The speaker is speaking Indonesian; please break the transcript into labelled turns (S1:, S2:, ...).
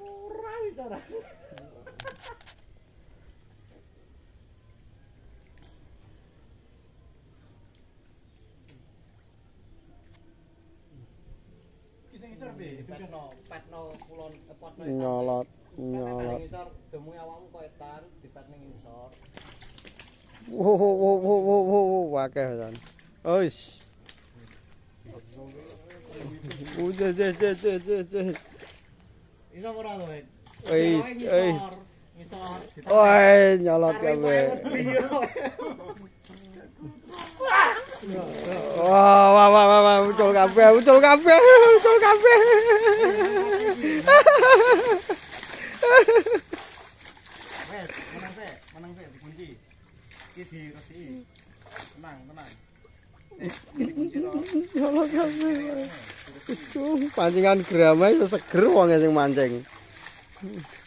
S1: Ora bicara. Iseng-iseng piye? Dipetno, petno kulon potno.
S2: Nyolot.
S1: Ngisor demu awakmu kok etan dipet ning ngisor.
S2: Wow, akeh kan. Ois. Udah.
S1: Iso ora to, Wek? Ngisor.
S2: Oi, nyolot kabeh. Wah, ucul kabeh.
S1: Wes, menang sik dikunci. Iki diresiki. Tenang.
S2: Nyolot kabeh. Pancingan grama iso seger wong sing mancing.